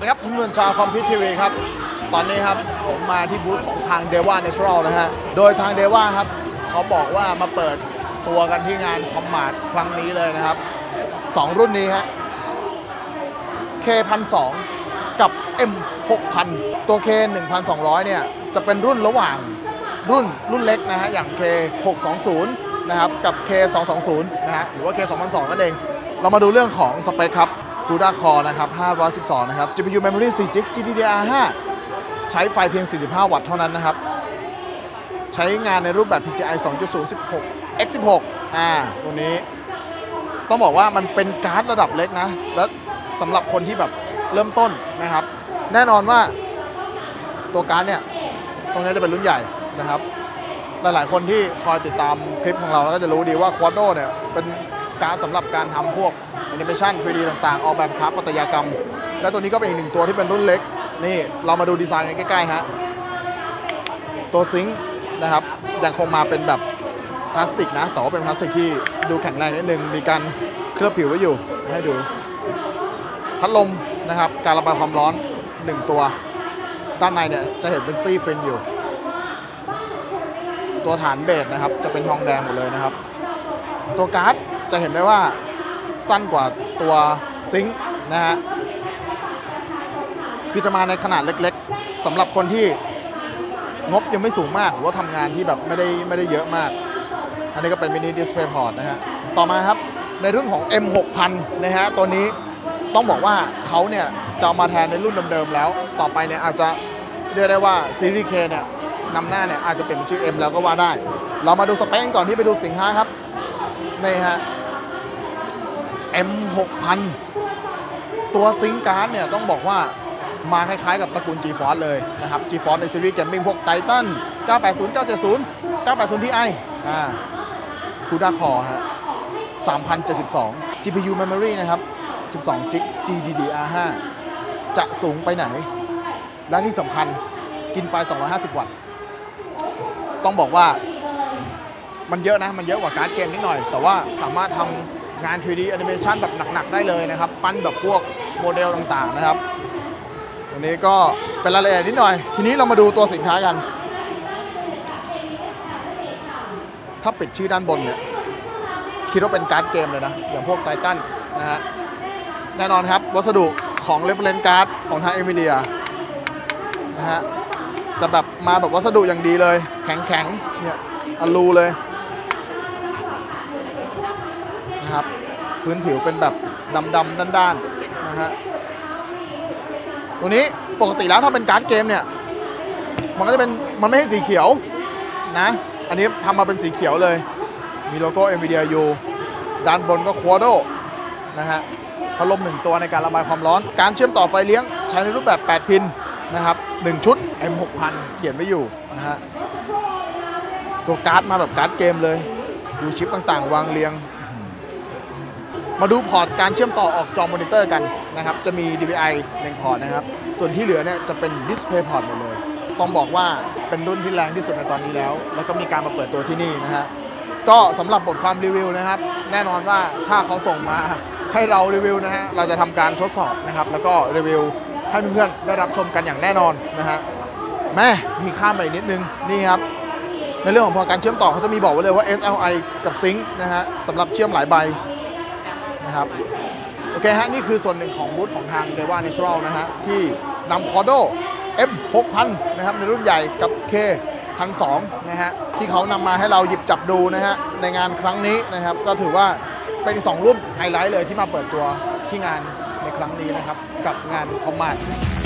ดีครับเพื่อนชาวคอมพิวทีวีครับตอนนี้ครับผมมาที่บูธของทาง Dewa Natural นะฮะโดยทาง Dewa ครับเขาบอกว่ามาเปิดตัวกันที่งานคอมมาร์ทครั้งนี้เลยนะครับ2รุ่นนี้ฮะ K1200 กับ M6000 ตัว K1200 เนี่ยจะเป็นรุ่นระหว่างรุ่นเล็กนะฮะอย่าง K620 นะครับกับ K220 นะฮะหรือว่า K2002 นั่นเองเรามาดูเรื่องของสเปคครับ CUDA Core นะครับ512นะครับ GPU Memory 4GB GDDR5 ใช้ไฟเพียง45 วัตต์เท่านั้นนะครับใช้งานในรูปแบบ PCI 2.0 16 x 16ตัวนี้ต้องบอกว่ามันเป็นการ์ดระดับเล็กนะและสำหรับคนที่แบบเริ่มต้นนะครับแน่นอนว่าตัวการ์ดเนี่ยตรงนี้จะเป็นรุ่นใหญ่นะครับหลายๆคนที่คอยติดตามคลิปของเราแล้วก็จะรู้ดีว่า Quadro เนี่ยเป็นการ์ดสำหรับการทำพวก Animation 3D ต่างๆออกแบบสถาปัตยกรรมและตัวนี้ก็เป็นอีกหนึ่งตัวที่เป็นรุ่นเล็กนี่เรามาดูดีไซน์กันใกล้ๆฮะตัวซิงค์นะครับยังคงมาเป็นแบบพลาสติกนะแต่ว่าเป็นพลาสติกที่ดูแข็งแรงนิดนึงมีการเคลือบผิวไว้อยู่ให้ดูพัดลมนะครับการระบายความร้อน1ตัวด้านในเนี่ยจะเห็นเป็นซี่ฟินอยู่ตัวฐานเบสนะครับจะเป็นทองแดงหมดเลยนะครับตัวการ์ดจะเห็นได้ว่าสั้นกว่าตัวซิงค์นะฮะคือจะมาในขนาดเล็กๆสำหรับคนที่งบยังไม่สูงมากหรือว่าทำงานที่แบบไม่ได้เยอะมากอันนี้ก็เป็นมินิดิสเพย์พอร์ตนะฮะต่อมาครับในรุ่นของ M6000 นะฮะตัวนี้ต้องบอกว่าเขาเนี่ยจะมาแทนในรุ่นเดิมๆแล้วต่อไปเนี่ยอาจจะเรียกได้ว่าซีรีส์ K เนี่ยนำหน้าเนี่ยอาจจะเป็นชื่อ M แล้วก็ว่าได้เรามาดูสเปคก่อนที่ไปดูสินค้าครับนี่ฮะ M6000 ตัวซิงค์การ์ดเนี่ยต้องบอกว่ามาคล้ายๆกับตระกูล GeForce เลยนะครับ GeForce ในซีรีส์เกมมิ่งพวก Titan 980 970 980 Ti CUDA Core ฮะ 3072 GPU Memory นะครับ 12GB GDDR5 จะสูงไปไหนและที่สำคัญกินไฟ250 วัตต์ต้องบอกว่ามันเยอะนะมันเยอะกว่าการ์ดเกมนิดหน่อยแต่ว่าสามารถทำงาน 3D Animation แบบหนักๆได้เลยนะครับปั้นแบบพวกโมเดลต่างๆนะครับอันนี้ก็เป็นรายละเอียดนิดหน่อยทีนี้เรามาดูตัวสินค้ากันถ้าปิดชื่อด้านบนเนี่ยคิดว่าเป็นการ์ดเกมเลยนะอย่างพวกไททันนะฮะแน่นอนครับวัสดุของ Reference Card ของทาง Nvidia นะฮะจะแบบมาแบบวัสดุอย่างดีเลยแข็งๆเนี่ยอลูเลยนะครับพื้นผิวเป็นแบบดำๆด้านๆนะฮะตัวนี้ปกติแล้วถ้าเป็นการ์ดเกมเนี่ยมันก็จะเป็นมันไม่ใช่สีเขียวนะอันนี้ทำมาเป็นสีเขียวเลยมีโลโก้ Nvidia อยู่ด้านบนก็ Quadro นะฮะพัดลม1ตัวในการระบายความร้อนการเชื่อมต่อไฟเลี้ยงใช้ในรูปแบบ8พินนะครับ1ชุด M6000 เขียนไว้อยู่นะฮะตัวการ์ดมาแบบการ์ดเกมเลยดูชิปต่างๆวางเรียงมาดูพอร์ตการเชื่อมต่อออกจอมอนิเตอร์กันนะครับจะมี DVI 1 พอร์ตนะครับส่วนที่เหลือเนี่ยจะเป็น Display Port หมดเลยต้องบอกว่าเป็นรุ่นที่แรงที่สุดในตอนนี้แล้วก็มีการมาเปิดตัวที่นี่นะฮะก็สำหรับบทความรีวิวนะครับแน่นอนว่าถ้าเขาส่งมาให้เรารีวิวนะฮะเราจะทำการทดสอบนะครับแล้วก็รีวิวให้เพื่อนๆได้รับชมกันอย่างแน่นอนนะฮะแม่มีข้ามไปนิดนึงนี่ครับในเรื่องของพอการเชื่อมต่อเขาจะมีบอกไว้เลยว่า SLI กับ Sync นะฮะสำหรับเชื่อมหลายใบนะครับโอเคฮะนี่คือส่วนหนึ่งของบูธของทาง Dewa Natural นะฮะที่นำ Quadro M6000 นะครับในรุ่นใหญ่กับ K1200 นะฮะที่เขานำมาให้เราหยิบจับดูนะฮะในงานครั้งนี้นะครับก็ถือว่าเป็น2รุ่นไฮไลท์เลยที่มาเปิดตัวที่งานในครั้งนี้นะครับกับงานคอมมาร์ท